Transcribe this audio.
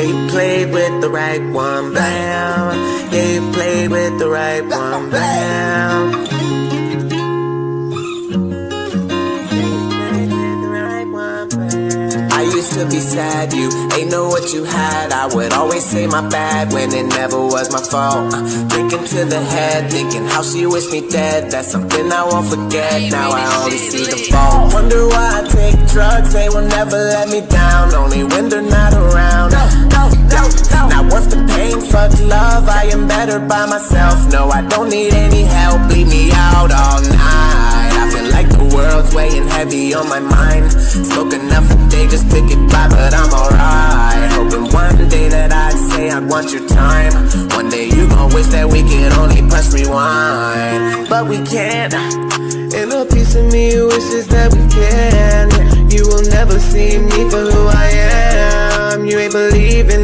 Yeah, you played with the right one, bam. Yeah, you played with the right one, bam. I used to be sad, you ain't know what you had. I would always say my bad when it never was my fault. Thinking to the head, thinking how she wished me dead. That's something I won't forget, now I only see the fault. Wonder why I take drugs, they will never let me down. Only when they're not around. Now once the pain fucked love, I am better by myself. No, I don't need any help, leave me out all night. I feel like the world's weighing heavy on my mind. Smoke enough a day just to get by, but I'm alright. Hoping one day that I'd say I'd want your time. One day you gon' wish that we could only press rewind, but we can't. And a piece of me wishes that we can. You will never see me for who I am. You ain't believing